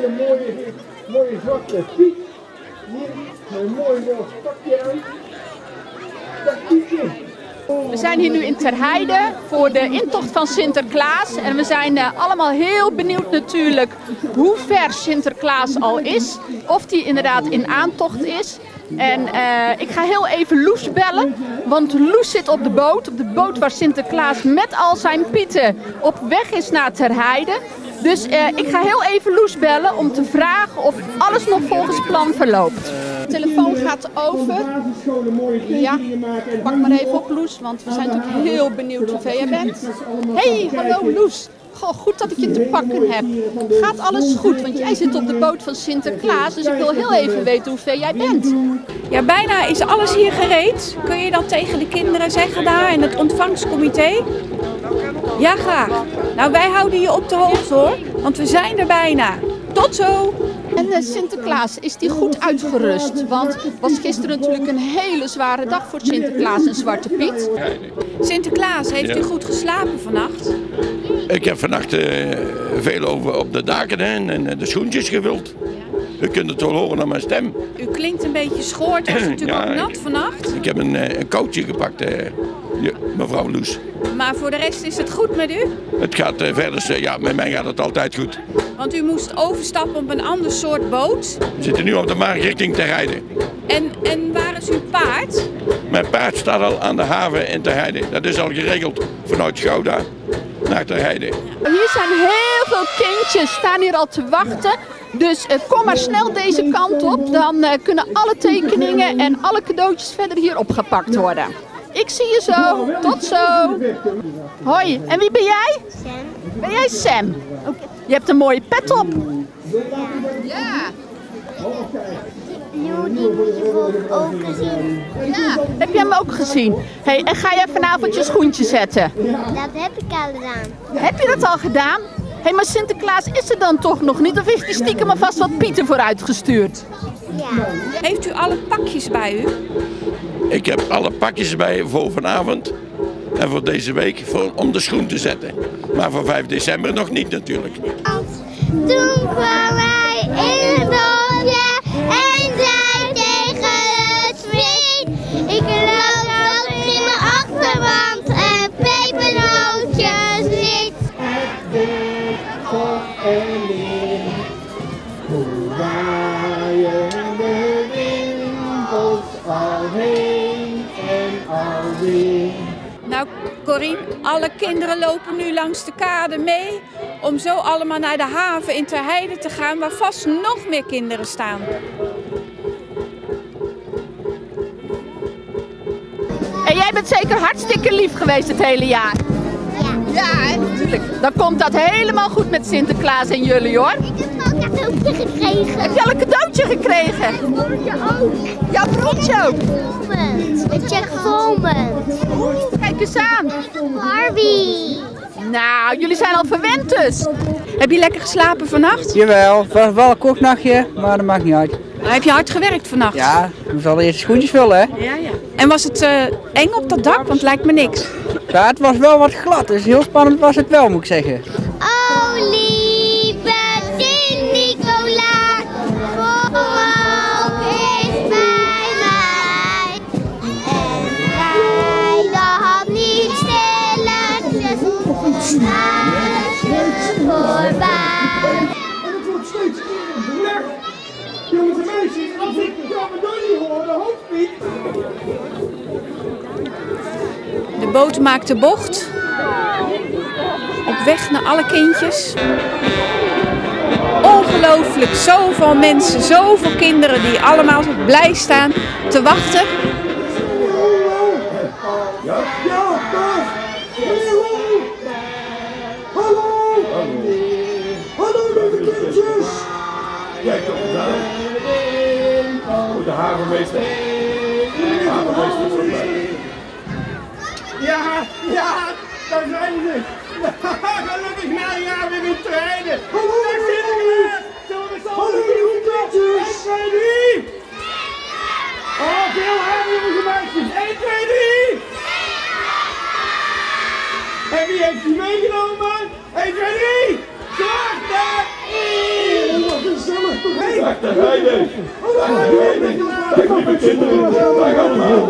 hele mooie zwarte fiets. Hier een mooi rood pakje aan. Dat fietsje. We zijn hier nu in Ter Heide voor de intocht van Sinterklaas. En we zijn allemaal heel benieuwd natuurlijk hoe ver Sinterklaas al is. Of die inderdaad in aantocht is. En ik ga heel even Loes bellen, want Loes zit op de boot waar Sinterklaas met al zijn pieten op weg is naar Ter Heide. Dus ik ga heel even Loes bellen om te vragen of alles nog volgens plan verloopt. De telefoon gaat over. Ja, pak maar even op Loes, want we zijn natuurlijk heel benieuwd hoeveel jij bent. Hey, hallo Loes. Goh, goed dat ik je te pakken heb. Gaat alles goed? Want jij zit op de boot van Sinterklaas, dus ik wil heel even weten hoeveel jij bent. Ja, bijna is alles hier gereed. Kun je dat tegen de kinderen zeggen daar in het ontvangstcomité? Ja, graag. Nou, wij houden je op de hoogte hoor, want we zijn er bijna. Tot zo! En Sinterklaas, is die goed uitgerust? Want het was gisteren natuurlijk een hele zware dag voor Sinterklaas en Zwarte Piet. Sinterklaas, heeft u goed geslapen vannacht? Ik heb vannacht veel over op de daken en de schoentjes gevuld. U kunt het wel horen aan mijn stem. U klinkt een beetje schoor, het was natuurlijk ook nat vannacht. Ik heb een koutje gepakt, mevrouw Loes. Maar voor de rest is het goed met u? Het gaat verder, ja, met mij gaat het altijd goed. Want u moest overstappen op een ander soort boot. We zitten nu op de markt richting Ter Heide. En waar is uw paard? Mijn paard staat al aan de haven in Ter Heide. Dat is al geregeld vanuit Gouda naar Ter Heide. Hier zijn heel veel kindjes, staan hier al te wachten. Dus kom maar snel deze kant op, dan kunnen alle tekeningen en alle cadeautjes verder hier opgepakt worden. Ik zie je zo, tot zo. Hoi, en wie ben jij? Sam. Ben jij Sam? Okay. Je hebt een mooie pet op. Ja. Die moet je ook gezien. Ja, heb jij hem ook gezien? Hey, en ga jij vanavond je schoentje zetten? Dat heb ik al gedaan. Heb je dat al gedaan? Hey, maar Sinterklaas is er dan toch nog niet? Of heeft hij stiekem alvast wat pieten vooruitgestuurd? Ja. Heeft u alle pakjes bij u? Ik heb alle pakjes bij voor vanavond en voor deze week om de schoen te zetten. Maar voor 5 december nog niet natuurlijk. Toen kwam hij in het dorpje en zei tegen het vriend: ik geloof dat er in mijn achterwand en pepernootjes zit. Het weer God en licht, hoe waaien de wimpels al heen en alweer. Nou Corine, alle kinderen lopen nu langs de kade mee om zo allemaal naar de haven in Ter Heide te gaan waar vast nog meer kinderen staan. En jij bent zeker hartstikke lief geweest het hele jaar. Ja. Ja, natuurlijk. Dan komt dat helemaal goed met Sinterklaas en jullie hoor. Ik heb al een cadeautje gekregen. Heb je al een cadeautje gekregen? Mijn broertje ook. Jouw broertje ook? De Jack Volment. Kijk eens aan. Barbie. Nou, jullie zijn al verwend dus. Heb je lekker geslapen vannacht? Jawel, het was wel een kort nachtje, maar dat maakt niet uit. Heb je hard gewerkt vannacht? Ja, we moesten al eerst de schoentjes vullen, hè? Ja. En was het eng op dat dak? Want het lijkt me niks. Ja, het was wel wat glad, dus heel spannend was het wel, moet ik zeggen. Oh, lieve Sint-Nicolaas, kom ook eens bij mij. En wij dan niet stilletjes voorbij. En het wordt steeds eerder. Jongens en meisjes, als ik de Camerdonie hoor, dan hoop ik. De boot maakt de bocht. Op weg naar alle kindjes. Ongelooflijk, zoveel mensen, zoveel kinderen die allemaal zo blij staan te wachten. Ja, dag! Hallo! Hallo, lieve kindjes! Jij komt het aan. De havenmeester. Havenmeester voor mij. Ja, daar zijn ze! Gelukkig na een jaar weer in Ter Heide! Hallo, lieve kindjes! 1, 2, 3! Oh, veel haar, jongens en meisjes! 1, 2, 3! En wie heeft die meegenomen? 1, 2, 3! Zwarte! Oh, wat een Dag ter Heide. Dag ter Heide. Dag lieve kinderen. Dag allemaal.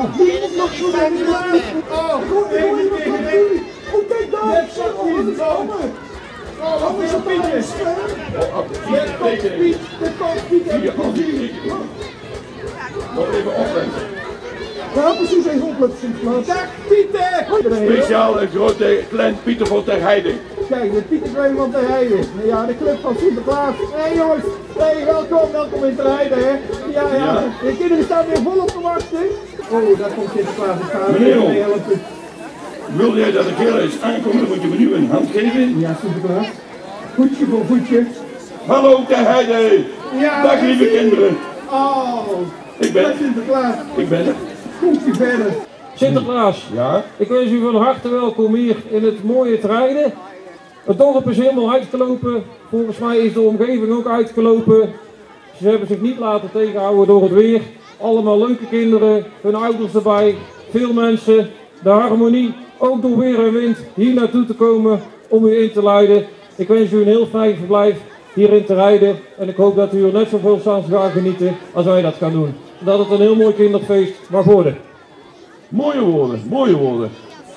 Oh, goed, even tegen de... Oh, kijk daar! Net zat hier in de boom. Oh, wat is dat Pietjes? Net komt Piet, net komt Piet en Piet. Nog even opletten. Ja, precies, even opletten Sinterklaas. Dag Pieter! Speciaal een grote klein Pieter van ter Heide. Kijk, de Pieter van ter Heide. Ja, de club van Sinterklaas. Hé jongens, hey, welkom in ter Heide, hè. Ja. De kinderen staan weer volop te wachten. Oh, daar komt Sinterklaas. Ik ga Meneer, mee helpen. wil jij dat de kerel eens aankomt, dan moet je me nu een hand geven. Ja, Sinterklaas. Voetje voor voetje. Hallo ter Heide. Ja, Dag lieve kinderen. Oh, Ik ben dag er. Sinterklaas. Ik ben er. Komt u verder. Sinterklaas, Ja. ik wens u van harte welkom hier in het mooie Terheide. Het dorp is helemaal uitgelopen. Volgens mij is de omgeving ook uitgelopen. Ze hebben zich niet laten tegenhouden door het weer. Allemaal leuke kinderen, hun ouders erbij, veel mensen. De harmonie, ook door weer en wind, hier naartoe te komen om u in te leiden. Ik wens u een heel fijn verblijf hier in Terheide. En ik hoop dat u er net zoveel van gaat genieten als wij dat gaan doen. Dat het een heel mooi kinderfeest mag worden. Mooie woorden, mooie woorden.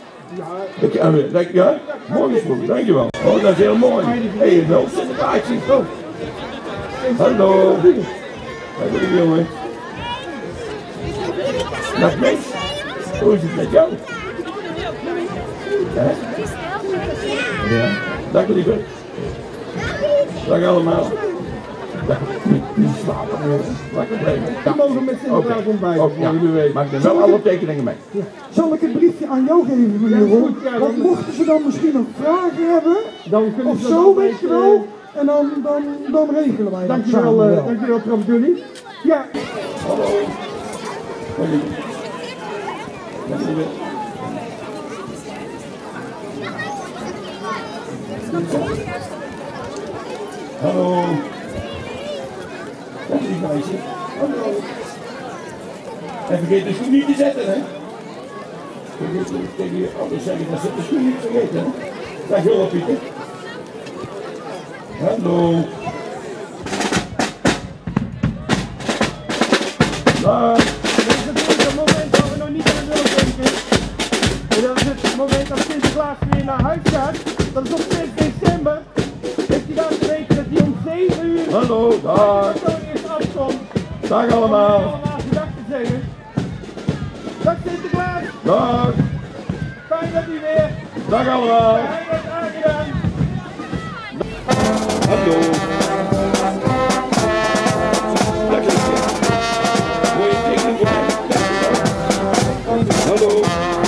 Ja, mooie woorden, dankjewel. Oh, dat is heel mooi. Hé, hey, wel Sinterklaasje. Oh. Hallo. Hallo jongen. Dag mens. Hoe is het met jou? Hè? Ja. Dag lieve. Dag allemaal. Niet slapen, lekker blijven. We mogen met Sinterklaas ontbijten. Oh, ja. Maak er wel alle tekeningen mee. Zal ik het briefje aan jou geven, meneer Ron? Want mochten ze dan misschien nog vragen hebben, Dan kunnen of ze zo, dan weet je wel, en dan regelen wij dat Dankjewel, samen wel. dankjewel, Trump Jullie. Ja. Hallo. Hoi. Dag lieve. Hallo. Dag lief meisje. Hallo. En vergeet de schoen niet te zetten, hè? Vergeet tegen je ouders zeggen dat ze de schoen niet vergeten, hè? Dag Jolle Pieter. Hallo. Dag. Dit is natuurlijk het moment dat we nog niet aan willen denken. En dat is het moment dat Sinterklaas weer naar huis gaat. Dat is op 6 december. Heeft hij dan te weten dat hij om 7 uur... Hallo. Dag. Dat hij eerst afkomt. Dag allemaal. Allemaal gedag te zeggen. Dag Sinterklaas. Dag. Fijn dat u weer. Dag allemaal. Hij heeft aangedaan. Hallo. Dag liefje. Mooie tekening voor mij. Hallo.